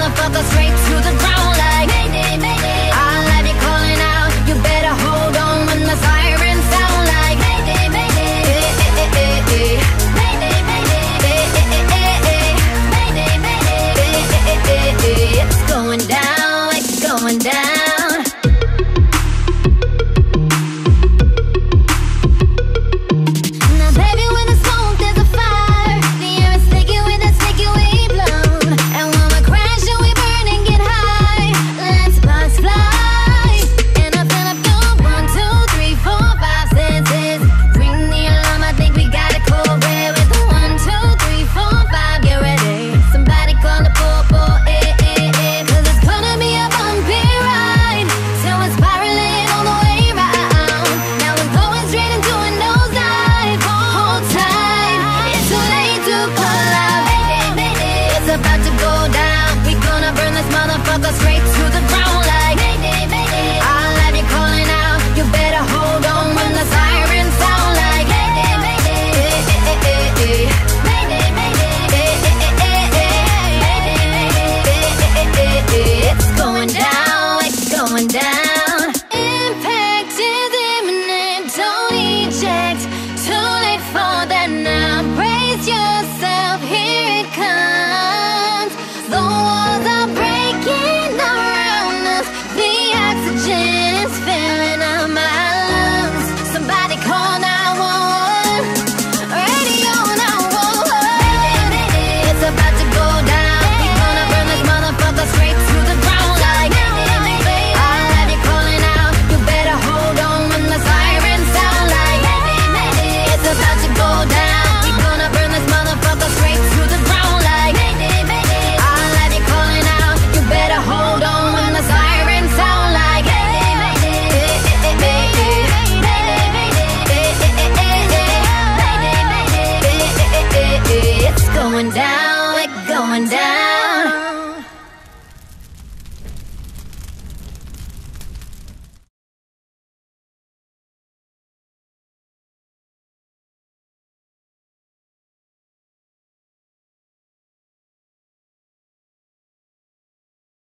motherfucker straight to the ground like Mayday, Mayday. I'll have you calling out. You better hold on when the sirens sound like Mayday, Mayday. Mayday, Mayday. Mayday, Mayday. It's going down, it's going down. About to go down.